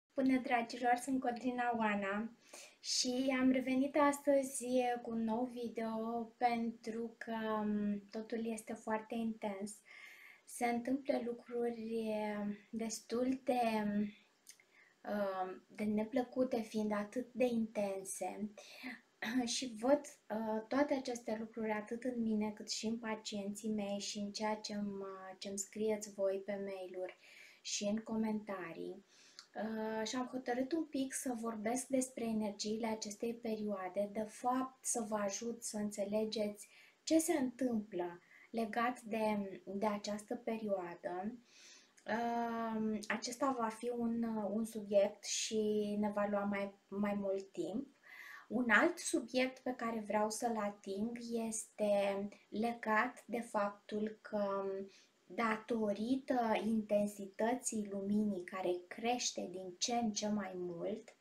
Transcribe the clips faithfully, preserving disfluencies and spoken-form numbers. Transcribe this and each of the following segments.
Bună, dragilor, sunt Codrina Oana și am revenit astăzi cu un nou video pentru că um, totul este foarte intens. Se întâmplă lucruri um, destul de, um, de neplăcute, fiind atât de intense și văd uh, toate aceste lucruri atât în mine cât și în pacienții mei și în ceea ce îmi, ce-mi scrieți voi pe mail-uri și în comentarii. Uh, și am hotărât un pic să vorbesc despre energiile acestei perioade, de fapt să vă ajut să înțelegeți ce se întâmplă legat de, de această perioadă. Uh, acesta va fi un, un subiect și ne va lua mai, mai mult timp. Un alt subiect pe care vreau să-l ating este legat de faptul că datorită intensității luminii care crește din ce în ce mai mult,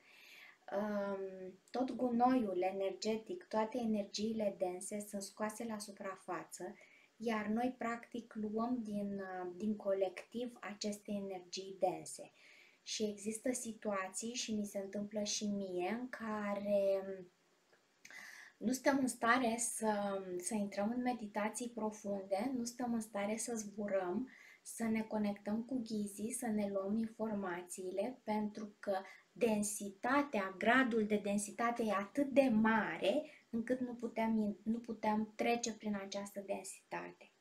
tot gunoiul energetic, toate energiile dense sunt scoase la suprafață, iar noi practic luăm din, din colectiv aceste energii dense. Și există situații, și mi se întâmplă și mie, în care nu stăm în stare să, să intrăm în meditații profunde, nu stăm în stare să zburăm, să ne conectăm cu ghizii, să ne luăm informațiile, pentru că densitatea, gradul de densitate e atât de mare încât nu putem, nu putem trece prin această densitate.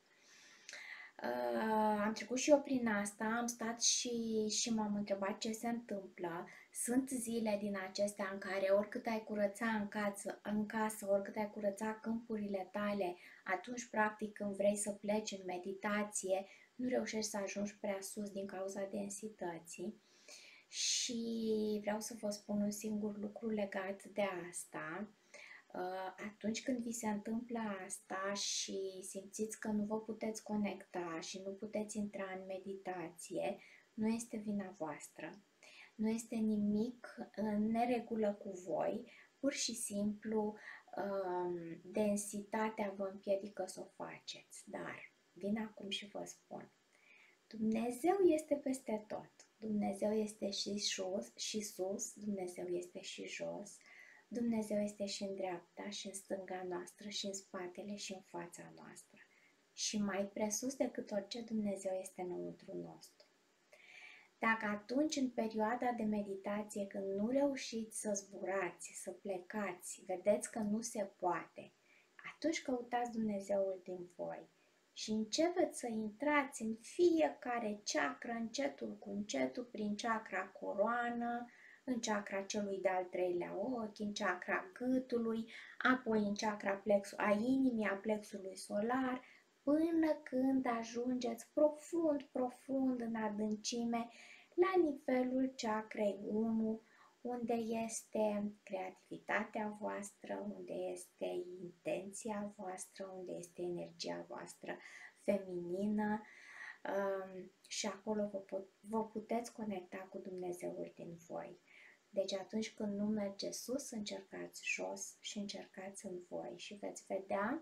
Uh, am trecut și eu prin asta, am stat și, și m-am întrebat ce se întâmplă. Sunt zile din acestea în care oricât ai curăța în casă, în casă, oricât ai curăța câmpurile tale, atunci practic când vrei să pleci în meditație, nu reușești să ajungi prea sus din cauza densității. Și vreau să vă spun un singur lucru legat de asta. Atunci când vi se întâmplă asta și simțiți că nu vă puteți conecta și nu puteți intra în meditație, nu este vina voastră. Nu este nimic în neregulă cu voi, pur și simplu densitatea vă împiedică să o faceți. Dar vin acum și vă spun, Dumnezeu este peste tot. Dumnezeu este și sus, și sus, Dumnezeu este și jos, Dumnezeu este și în dreapta, și în stânga noastră, și în spatele, și în fața noastră. Și mai presus decât orice, Dumnezeu este înăuntru nostru. Dacă atunci, în perioada de meditație, când nu reușiți să zburați, să plecați, vedeți că nu se poate, atunci căutați Dumnezeul din voi și începeți să intrați în fiecare ceacră, încetul cu încetul, prin chakra coroană, în chakra celui de-al treilea ochi, în chakra gâtului, apoi în chakra plexu, a inimii, a plexului solar, până când ajungeți profund, profund în adâncime, la nivelul chakrei unu, unde este creativitatea voastră, unde este intenția voastră, unde este energia voastră feminină, um, și acolo vă, pot, vă puteți conecta cu Dumnezeul din voi. Deci atunci când nu merge sus, încercați jos și încercați în voi și veți vedea,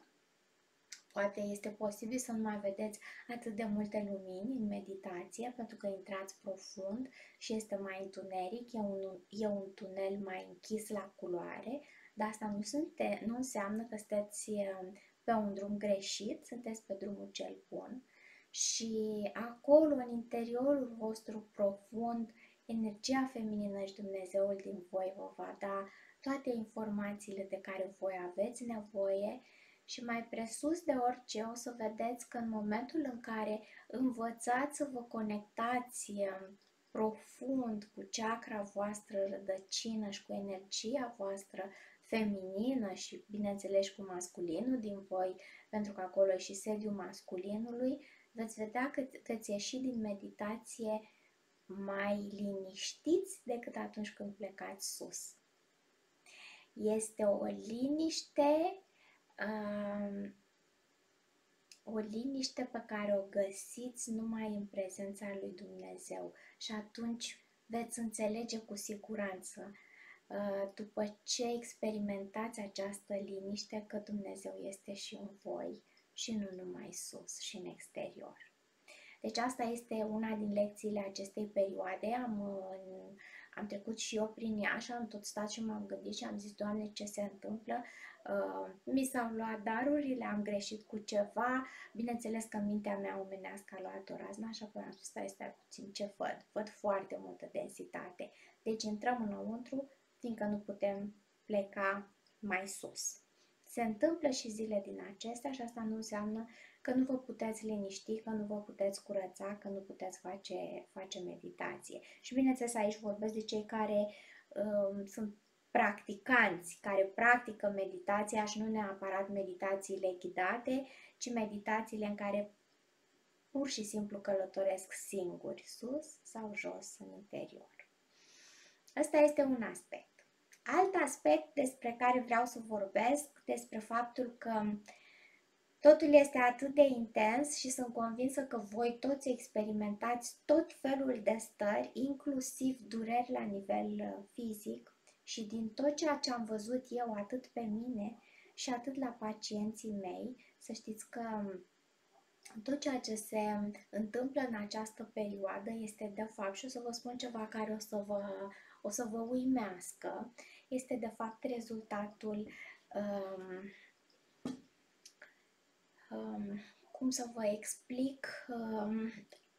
poate este posibil să nu mai vedeți atât de multe lumini în meditație, pentru că intrați profund și este mai întuneric, e un, e un tunel mai închis la culoare, dar asta nu, sunte, nu înseamnă că sunteți pe un drum greșit, sunteți pe drumul cel bun. Și acolo, în interiorul vostru profund, energia feminină și Dumnezeul din voi vă va da toate informațiile de care voi aveți nevoie. Și mai presus de orice, o să vedeți că în momentul în care învățați să vă conectați profund cu chakra voastră rădăcină și cu energia voastră feminină și, bineînțeles, cu masculinul din voi, pentru că acolo e și sediul masculinului, veți vedea că veți ieși din meditație mai liniștiți decât atunci când plecați sus. Este o liniște, um, o liniște pe care o găsiți numai în prezența lui Dumnezeu și atunci veți înțelege cu siguranță, uh, după ce experimentați această liniște, că Dumnezeu este și în voi și nu numai sus și în exterior. Deci asta este una din lecțiile acestei perioade. Am, am trecut și eu prin ea și am tot stat și m-am gândit și am zis, Doamne, ce se întâmplă? Uh, mi s-au luat darurile, am greșit cu ceva, bineînțeles că mintea mea omenească a luat o razna și apoi am spus, stai, stai puțin, ce văd? Văd foarte multă densitate. Deci intrăm înăuntru, fiindcă nu putem pleca mai sus. Se întâmplă și zile din acestea și asta nu înseamnă că nu vă puteți liniști, că nu vă puteți curăța, că nu puteți face, face meditație. Și bineînțeles aici vorbesc de cei care uh, sunt practicanți, care practică meditația și nu neapărat meditațiile ghidate, ci meditațiile în care pur și simplu călătoresc singuri, sus sau jos în interior. Ăsta este un aspect. Alt aspect despre care vreau să vorbesc, despre faptul că totul este atât de intens și sunt convinsă că voi toți experimentați tot felul de stări, inclusiv dureri la nivel fizic, și din tot ceea ce am văzut eu, atât pe mine și atât la pacienții mei, să știți că tot ceea ce se întâmplă în această perioadă este de fapt, și o să vă spun ceva care o să vă, o să vă uimească, este de fapt rezultatul, um, um, cum să vă explic, um,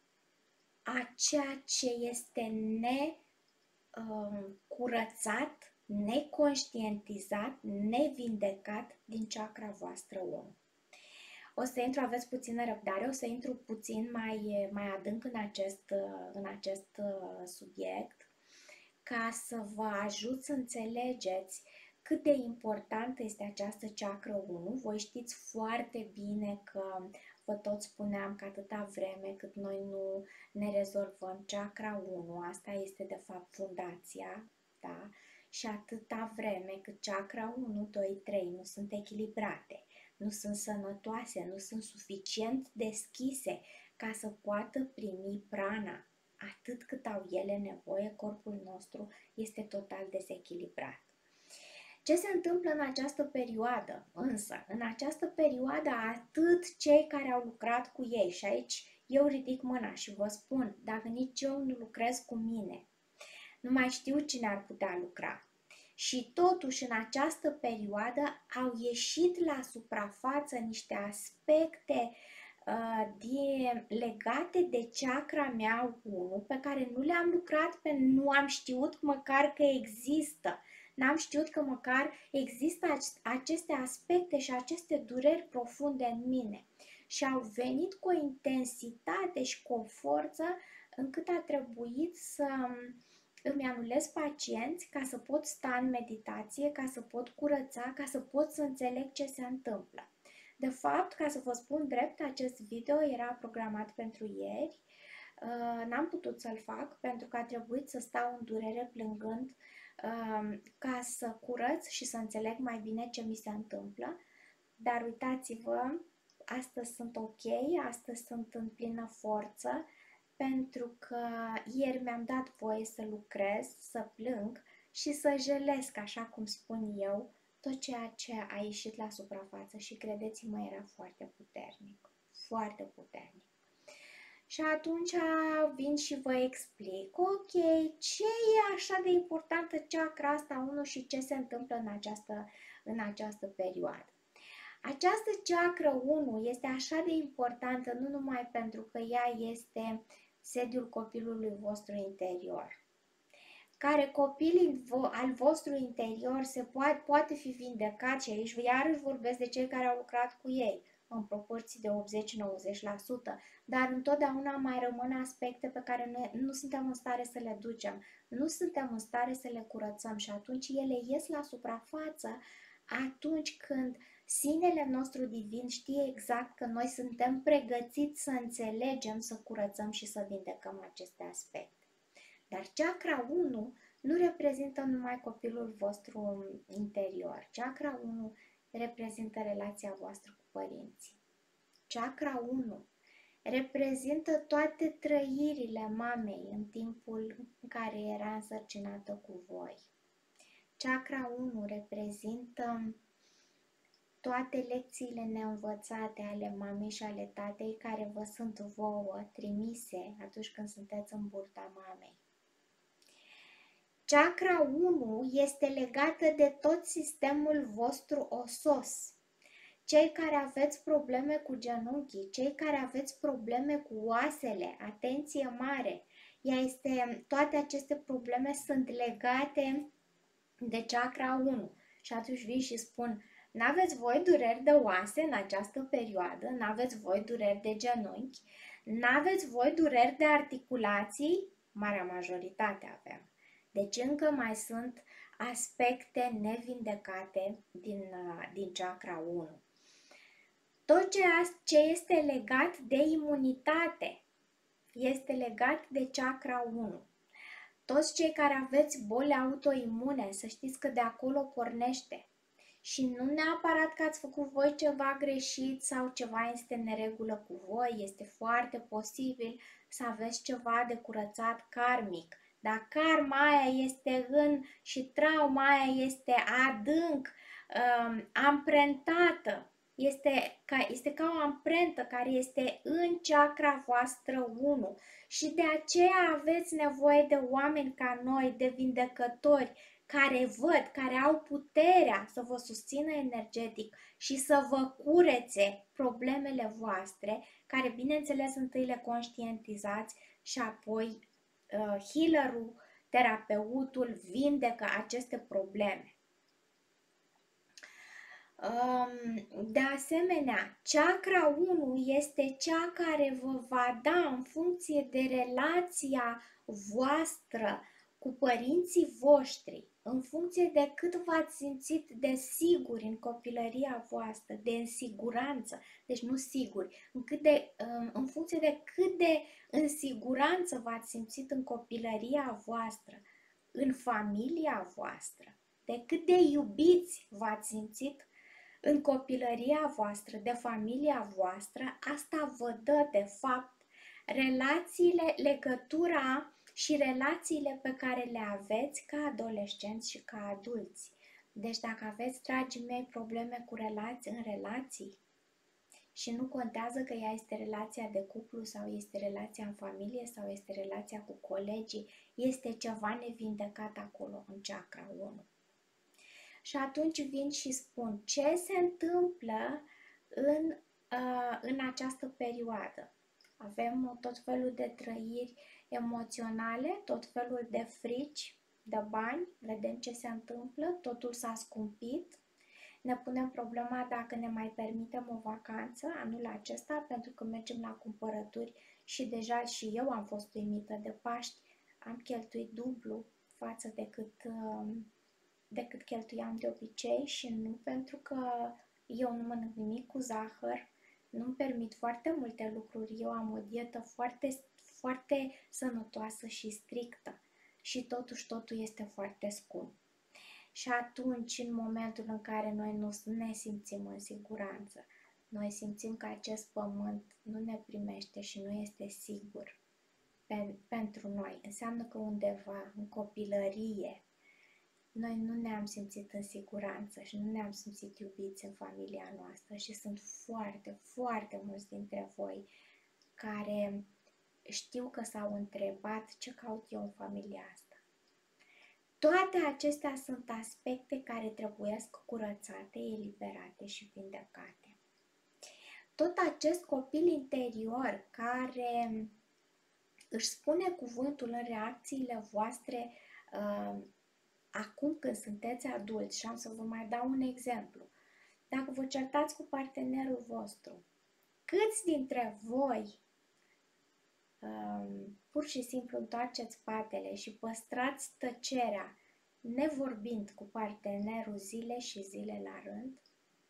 a ceea ce este ne Um, curățat, neconștientizat, nevindecat din chakra voastră unu. O să intru, aveți puțină răbdare, o să intru puțin mai, mai adânc în acest, în acest subiect ca să vă ajut să înțelegeți cât de importantă este această chakra unu. Voi știți foarte bine că vă tot spuneam că atâta vreme cât noi nu ne rezolvăm chakra unu, asta este de fapt fundația, da? Și atâta vreme cât chakra unu, doi, trei nu sunt echilibrate, nu sunt sănătoase, nu sunt suficient deschise ca să poată primi prana atât cât au ele nevoie, corpul nostru este total dezechilibrat. Ce se întâmplă în această perioadă? Însă, în această perioadă, atât cei care au lucrat cu ei, și aici eu ridic mâna și vă spun, dacă nici eu nu lucrez cu mine, nu mai știu cine ar putea lucra. Și totuși, în această perioadă, au ieșit la suprafață niște aspecte uh, de, legate de chakra mea unu, pe care nu le-am lucrat, pentru că nu am știut măcar că există. N-am știut că măcar există aceste aspecte și aceste dureri profunde în mine. Și au venit cu o intensitate și cu o forță încât a trebuit să îmi anulez pacienți ca să pot sta în meditație, ca să pot curăța, ca să pot să înțeleg ce se întâmplă. De fapt, ca să vă spun drept, acest video era programat pentru ieri. N-am putut să-l fac pentru că a trebuit să stau în durere plângând ca să curăț și să înțeleg mai bine ce mi se întâmplă. Dar uitați-vă, astăzi sunt ok, astăzi sunt în plină forță, pentru că ieri mi-am dat voie să lucrez, să plâng și să jelesc, așa cum spun eu, tot ceea ce a ieșit la suprafață și credeți-mă, era foarte puternic, foarte puternic. Și atunci vin și vă explic, ok, ce e așa de importantă chakra asta unu și ce se întâmplă în această, în această perioadă. Această chakra unu este așa de importantă nu numai pentru că ea este sediul copilului vostru interior, care copilul al vostru interior se poate, poate fi vindecat și aici iarăși vorbesc de cei care au lucrat cu ei în proporții de optzeci-nouăzeci la sută, dar întotdeauna mai rămân aspecte pe care noi nu suntem în stare să le ducem, nu suntem în stare să le curățăm și atunci ele ies la suprafață atunci când sinele nostru divin știe exact că noi suntem pregătiți să înțelegem, să curățăm și să vindecăm aceste aspecte. Dar chakra unu nu reprezintă numai copilul vostru interior. Chakra unu reprezintă relația voastră cu părinții. Chakra unu reprezintă toate trăirile mamei în timpul în care era însărcinată cu voi. Chakra unu reprezintă toate lecțiile neînvățate ale mamei și ale tatei care vă sunt vouă trimise atunci când sunteți în burta mamei. Chakra unu este legată de tot sistemul vostru osos. Cei care aveți probleme cu genunchii, cei care aveți probleme cu oasele, atenție mare, ea este, toate aceste probleme sunt legate de chakra unu. Și atunci vin și spun, n-aveți voi dureri de oase în această perioadă, n-aveți voi dureri de genunchi, n-aveți voi dureri de articulații, marea majoritate avem. Deci încă mai sunt aspecte nevindecate din, din chakra unu. Tot ce este legat de imunitate este legat de chakra unu. Toți cei care aveți boli autoimune, să știți că de acolo pornește. Și nu neapărat că ați făcut voi ceva greșit sau ceva este în neregulă cu voi, este foarte posibil să aveți ceva de curățat karmic. Dar karma aia este în și trauma aia este adânc, um, amprentată. Este ca, este ca o amprentă care este în chakra voastră unu și de aceea aveți nevoie de oameni ca noi, de vindecători, care văd, care au puterea să vă susțină energetic și să vă curețe problemele voastre, care bineînțeles întâi le conștientizați și apoi uh, healerul, terapeutul vindecă aceste probleme. De asemenea, chakra unu este cea care vă va da în funcție de relația voastră cu părinții voștri, în funcție de cât v-ați simțit de siguri în copilăria voastră, de în siguranță, deci nu siguri, în, cât de, în funcție de cât de în siguranță v-ați simțit în copilăria voastră, în familia voastră, de cât de iubiți v-ați simțit în copilăria voastră, de familia voastră, asta vă dă, de fapt, relațiile, legătura și relațiile pe care le aveți ca adolescenți și ca adulți. Deci dacă aveți, dragii mei, probleme cu relații în relații și nu contează că ea este relația de cuplu sau este relația în familie sau este relația cu colegii, este ceva nevindecat acolo în chakra unu. Și atunci vin și spun ce se întâmplă în, uh, în această perioadă. Avem tot felul de trăiri emoționale, tot felul de frici, de bani, vedem ce se întâmplă, totul s-a scumpit. Ne punem problema dacă ne mai permitem o vacanță anul acesta, pentru că mergem la cumpărături și deja și eu am fost uimită de Paști, am cheltuit dublu față de cât... Uh, decât cheltuiam de obicei și nu pentru că eu nu mănânc nimic cu zahăr, nu-mi permit foarte multe lucruri, eu am o dietă foarte, foarte sănătoasă și strictă și totuși totul este foarte scump. Și atunci, în momentul în care noi nu ne simțim în siguranță, noi simțim că acest pământ nu ne primește și nu este sigur pe, pentru noi, înseamnă că undeva, în copilărie, noi nu ne-am simțit în siguranță și nu ne-am simțit iubiți în familia noastră și sunt foarte, foarte mulți dintre voi care știu că s-au întrebat ce caut eu în familia asta. Toate acestea sunt aspecte care trebuiesc curățate, eliberate și vindecate. Tot acest copil interior care își spune cuvântul în reacțiile voastre uh, acum când sunteți adulți, și am să vă mai dau un exemplu. Dacă vă certați cu partenerul vostru, câți dintre voi um, pur și simplu întoarceți spatele și păstrați tăcerea nevorbind cu partenerul zile și zile la rând?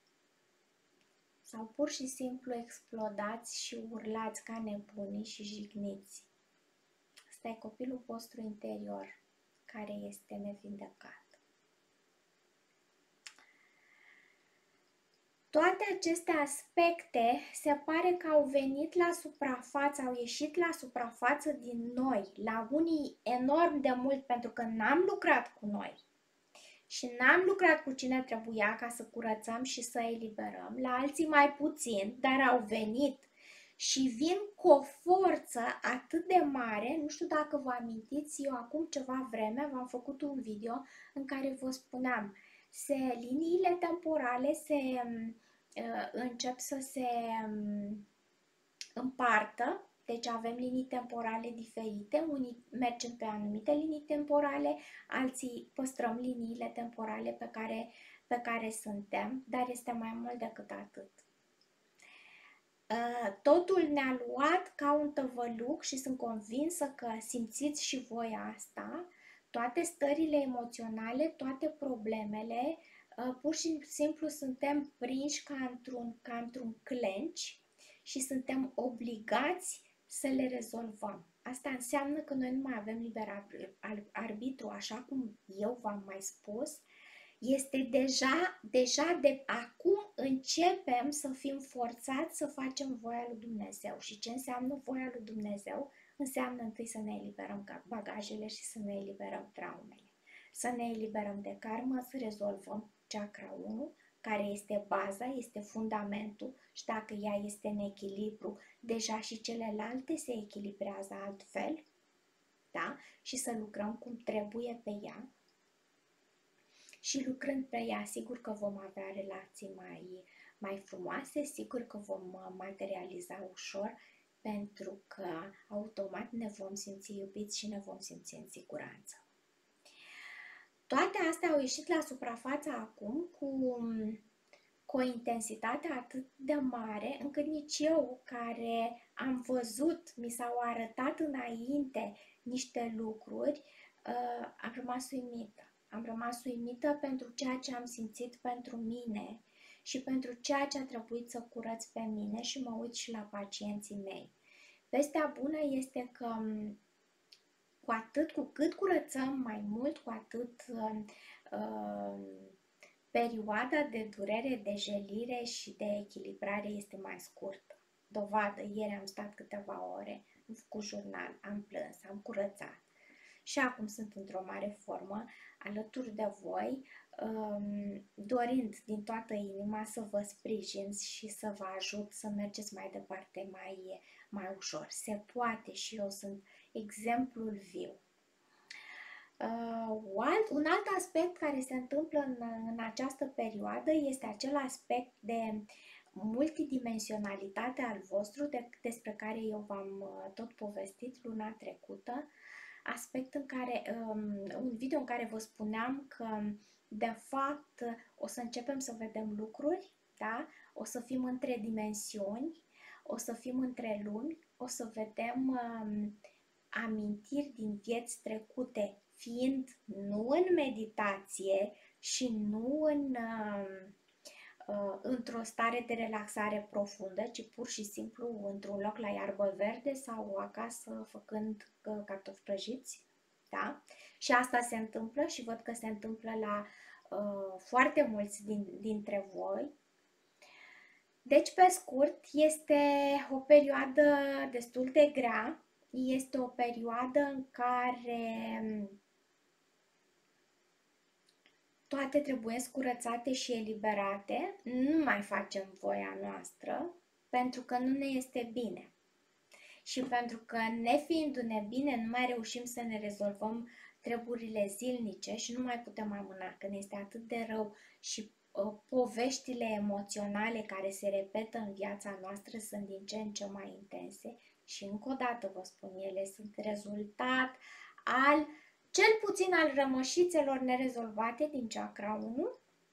Sau pur și simplu explodați și urlați ca nebunii și jigniți? Ăsta e copilul vostru interior care este nevindecat. Toate aceste aspecte se pare că au venit la suprafață, au ieșit la suprafață din noi, la unii enorm de mult pentru că n-am lucrat cu noi și n-am lucrat cu cine trebuia ca să curățăm și să eliberăm, la alții mai puțin, dar au venit și vin cu o forță atât de mare. Nu știu dacă vă amintiți, eu acum ceva vreme v-am făcut un video în care vă spuneam, se, liniile temporale se uh, încep să se um, împartă. Deci avem linii temporale diferite, unii mergem pe anumite linii temporale, alții păstrăm liniile temporale pe care, pe care suntem, dar este mai mult decât atât. Totul ne-a luat ca un tăvăluc și sunt convinsă că simțiți și voi asta. Toate stările emoționale, toate problemele, pur și simplu suntem prinși ca într-un, ca într-un clench și suntem obligați să le rezolvăm. Asta înseamnă că noi nu mai avem liber arbitru, așa cum eu v-am mai spus. Este deja, deja de acum începem să fim forțați să facem voia lui Dumnezeu. Și ce înseamnă voia lui Dumnezeu? Înseamnă întâi să ne eliberăm bagajele și să ne eliberăm traumele. Să ne eliberăm de karmă, să rezolvăm chakra unu, care este baza, este fundamentul și dacă ea este în echilibru, deja și celelalte se echilibrează altfel, da? Și să lucrăm cum trebuie pe ea. Și lucrând pe ea, sigur că vom avea relații mai, mai frumoase, sigur că vom materializa ușor, pentru că automat ne vom simți iubiți și ne vom simți în siguranță. Toate astea au ieșit la suprafață acum cu, cu o intensitate atât de mare, încât nici eu, care am văzut, mi s-au arătat înainte niște lucruri, am rămas uimită. Am rămas uimită pentru ceea ce am simțit pentru mine și pentru ceea ce a trebuit să curăț pe mine și mă uit și la pacienții mei. Vestea bună este că cu atât, cu cât curățăm mai mult, cu atât uh, uh, perioada de durere, de jelire și de echilibrare este mai scurtă. Dovadă, ieri am stat câteva ore, am făcut jurnal, am plâns, am curățat. Și acum sunt într-o mare formă, alături de voi, dorind din toată inima să vă sprijin și să vă ajut să mergeți mai departe mai, mai ușor. Se poate și eu sunt exemplul viu. Un alt aspect care se întâmplă în, în această perioadă este acel aspect de multidimensionalitate al vostru de, despre care eu v-am tot povestit luna trecută. Aspect în care, um, un video în care vă spuneam că, de fapt, o să începem să vedem lucruri, da? O să fim între dimensiuni, o să fim între lumi, o să vedem um, amintiri din vieți trecute, fiind nu în meditație și nu în, um, uh, într-o stare de relaxare profundă, ci pur și simplu într-un loc la iarbă verde sau acasă făcând uh, cartofi prăjiți. Da? Și asta se întâmplă și văd că se întâmplă la uh, foarte mulți din, dintre voi. Deci, pe scurt, este o perioadă destul de grea, este o perioadă în care toate trebuie curățate și eliberate, nu mai facem voia noastră, pentru că nu ne este bine. Și pentru că, nefiindu-ne bine, nu mai reușim să ne rezolvăm treburile zilnice și nu mai putem amâna, că ne este atât de rău și uh, poveștile emoționale care se repetă în viața noastră sunt din ce în ce mai intense și, încă o dată vă spun, ele sunt rezultat al, cel puțin al rămășițelor nerezolvate din chakra unu.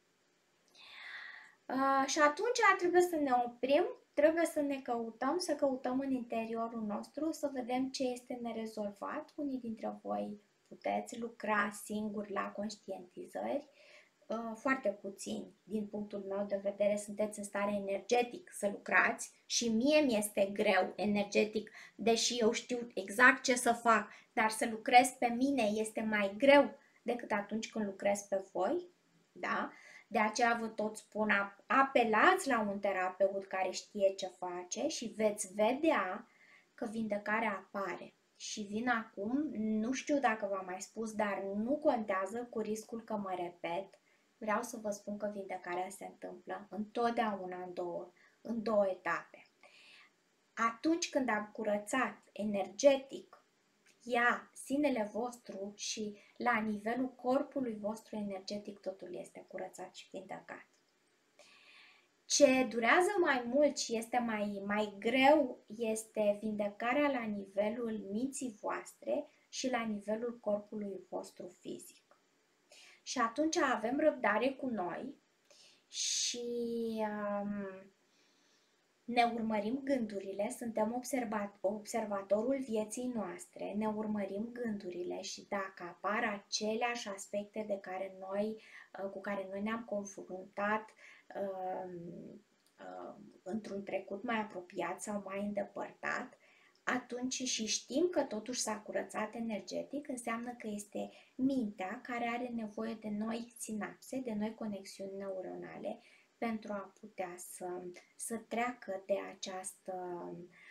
Uh, și atunci trebuie să ne oprim, trebuie să ne căutăm, să căutăm în interiorul nostru, să vedem ce este nerezolvat. Unii dintre voi puteți lucra singuri la conștientizări, uh, foarte puțini, din punctul meu de vedere, sunteți în stare energetic să lucrați și mie mi-este greu energetic, deși eu știu exact ce să fac, dar să lucrez pe mine este mai greu decât atunci când lucrez pe voi, da? De aceea vă tot spun, apelați la un terapeut care știe ce face și veți vedea că vindecarea apare. Și vin acum, nu știu dacă v-am mai spus, dar nu contează, cu riscul că mă repet, vreau să vă spun că vindecarea se întâmplă întotdeauna în două, în două etape. atunci când am curățat energetic ea, sinele vostru și la nivelul corpului vostru energetic totul este curățat și vindecat. Ce durează mai mult și este mai, mai greu este vindecarea la nivelul minții voastre și la nivelul corpului vostru fizic. Și atunci avem răbdare cu noi și um, ne urmărim gândurile, suntem observat, observatorul vieții noastre, ne urmărim gândurile și dacă apar aceleași aspecte de care noi, cu care noi ne-am confruntat uh, uh, într-un trecut mai apropiat sau mai îndepărtat, atunci și știm că totuși s-a curățat energetic, înseamnă că este mintea care are nevoie de noi sinapse, de noi conexiuni neuronale, pentru a putea să, să treacă de această,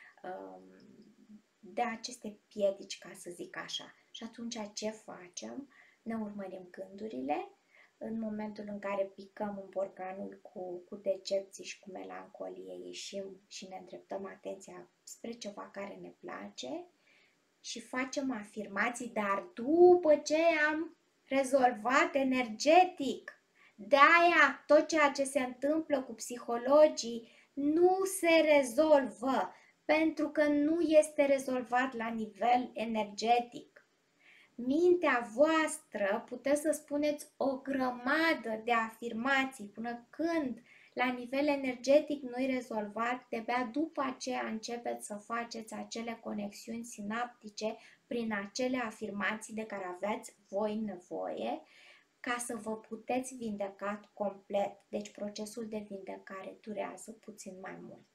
de aceste piedici, ca să zic așa. Și atunci ce facem? Ne urmărim gândurile, în momentul în care picăm în borcanul cu, cu decepții și cu melancolie, ieșim și ne îndreptăm atenția spre ceva care ne place și facem afirmații, dar după ce am rezolvat energetic. De-aia tot ceea ce se întâmplă cu psihologii nu se rezolvă, pentru că nu este rezolvat la nivel energetic. Mintea voastră, puteți să spuneți o grămadă de afirmații până când la nivel energetic nu-i rezolvat, de-abia după aceea începeți să faceți acele conexiuni sinaptice prin acele afirmații de care aveți voi nevoie, ca să vă puteți vindeca complet. Deci procesul de vindecare durează puțin mai mult.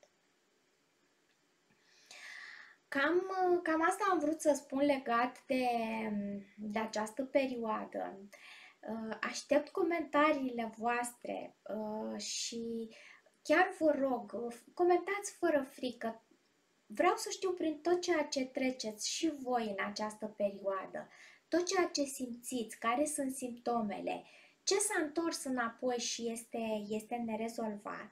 Cam, cam asta am vrut să spun legat de, de această perioadă. Aștept comentariile voastre și chiar vă rog, comentați fără frică. Vreau să știu prin tot ceea ce treceți și voi în această perioadă, tot ceea ce simțiți, care sunt simptomele, ce s-a întors înapoi și este, este nerezolvat.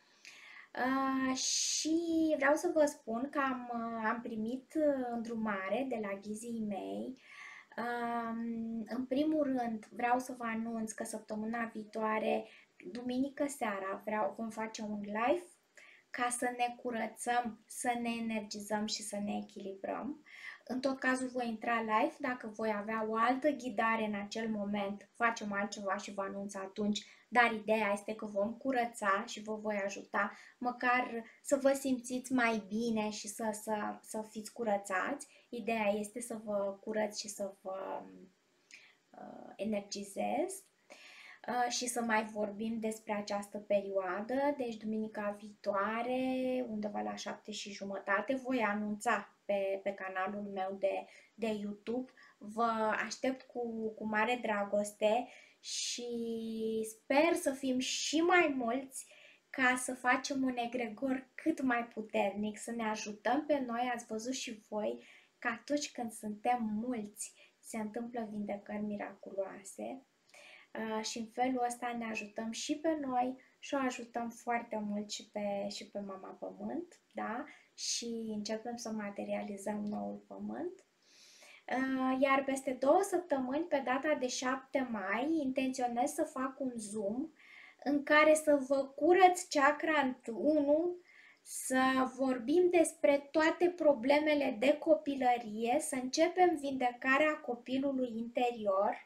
Uh, și vreau să vă spun că am, am primit îndrumare de la ghizii mei. Uh, în primul rând vreau să vă anunț că săptămâna viitoare, duminică seara, vreau, vom face un live ca să ne curățăm, să ne energizăm și să ne echilibrăm. În tot cazul voi intra live, dacă voi avea o altă ghidare în acel moment, facem altceva și vă anunț atunci, dar ideea este că vom curăța și vă voi ajuta măcar să vă simțiți mai bine și să, să, să fiți curățați. Ideea este să vă curăț și să vă uh, energizez. Și să mai vorbim despre această perioadă. Deci duminica viitoare, undeva la șapte și jumătate, voi anunța pe, pe canalul meu de, de YouTube. Vă aștept cu, cu mare dragoste și sper să fim și mai mulți ca să facem un egregor cât mai puternic, să ne ajutăm pe noi. Ați văzut și voi că atunci când suntem mulți se întâmplă vindecări miraculoase. Uh, și în felul ăsta ne ajutăm și pe noi și o ajutăm foarte mult și pe, și pe Mama Pământ, da? Și începem să materializăm noul Pământ. Uh, iar peste două săptămâni, pe data de șapte mai, intenționez să fac un Zoom în care să vă curăț chakra unu, să vorbim despre toate problemele de copilărie, să începem vindecarea copilului interior,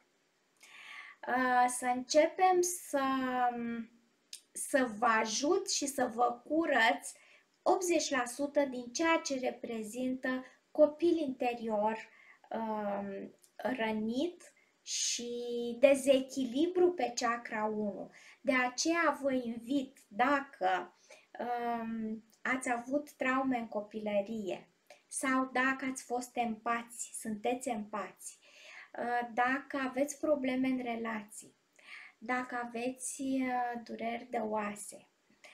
să începem să, să vă ajut și să vă curăț optzeci la sută din ceea ce reprezintă copil interior um, rănit și dezechilibru pe chakra unu. De aceea vă invit, dacă um, ați avut traume în copilărie sau dacă ați fost empați, sunteți empați, dacă aveți probleme în relații, dacă aveți dureri de oase,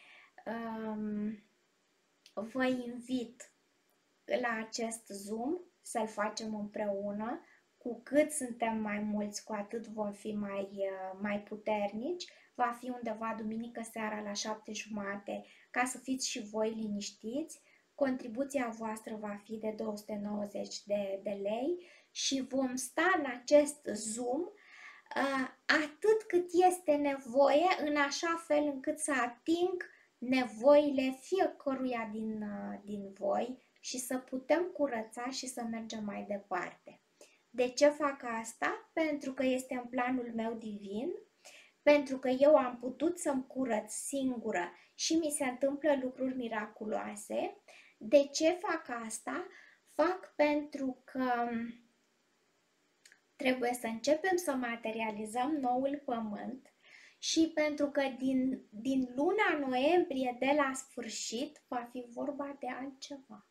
vă invit la acest Zoom să-l facem împreună. Cu cât suntem mai mulți, cu atât vom fi mai, mai puternici. Va fi undeva duminică seara la șapte jumate, ca să fiți și voi liniștiți. contribuția voastră va fi de două sute nouăzeci de, de lei și vom sta în acest Zoom uh, atât cât este nevoie, în așa fel încât să ating nevoile fiecăruia din, uh, din voi și să putem curăța și să mergem mai departe. De ce fac asta? Pentru că este în planul meu divin, pentru că eu am putut să-mi curăț singură și mi se întâmplă lucruri miraculoase. De ce fac asta? Fac pentru că trebuie să începem să materializăm noul pământ și pentru că din, din luna noiembrie de la sfârșit va fi vorba de altceva.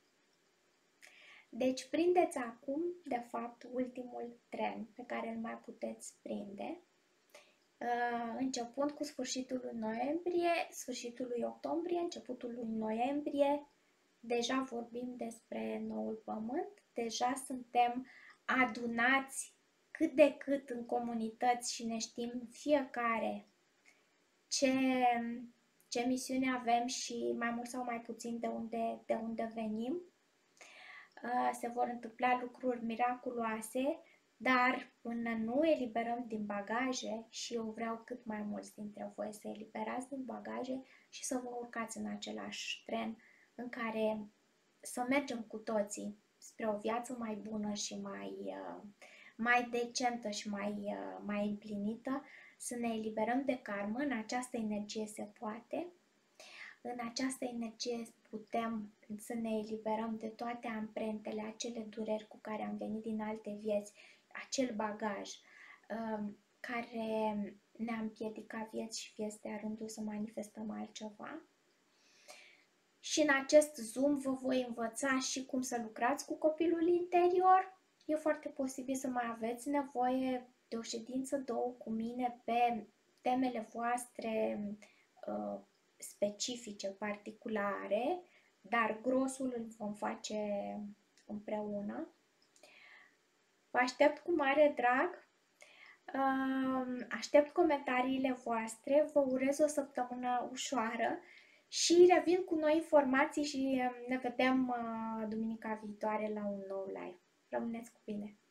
Deci prindeți acum, de fapt, ultimul tren pe care îl mai puteți prinde, începând cu sfârșitul lui noiembrie, sfârșitul lui octombrie, începutul lui noiembrie, deja vorbim despre noul pământ, deja suntem adunați cât de cât în comunități și ne știm fiecare ce, ce misiune avem și mai mult sau mai puțin de unde, de unde venim. Se vor întâmpla lucruri miraculoase, dar până nu eliberăm din bagaje, și eu vreau cât mai mulți dintre voi să eliberați din bagaje și să vă urcați în același tren în care să mergem cu toții spre o viață mai bună și mai, mai decentă și mai, mai împlinită, să ne eliberăm de karmă. În această energie se poate. În această energie putem să ne eliberăm de toate amprentele, acele dureri cu care am venit din alte vieți, acel bagaj um, care ne-a împiedicat vieți și vieți de-a rândul să manifestăm altceva. Și în acest Zoom vă voi învăța și cum să lucrați cu copilul interior. E foarte posibil să mai aveți nevoie de o ședință, două cu mine pe temele voastre uh, specifice, particulare, dar grosul îl vom face împreună. Vă aștept cu mare drag, aștept comentariile voastre, vă urez o săptămână ușoară și revin cu noi informații și ne vedem duminica viitoare la un nou live. Rămâneți cu bine!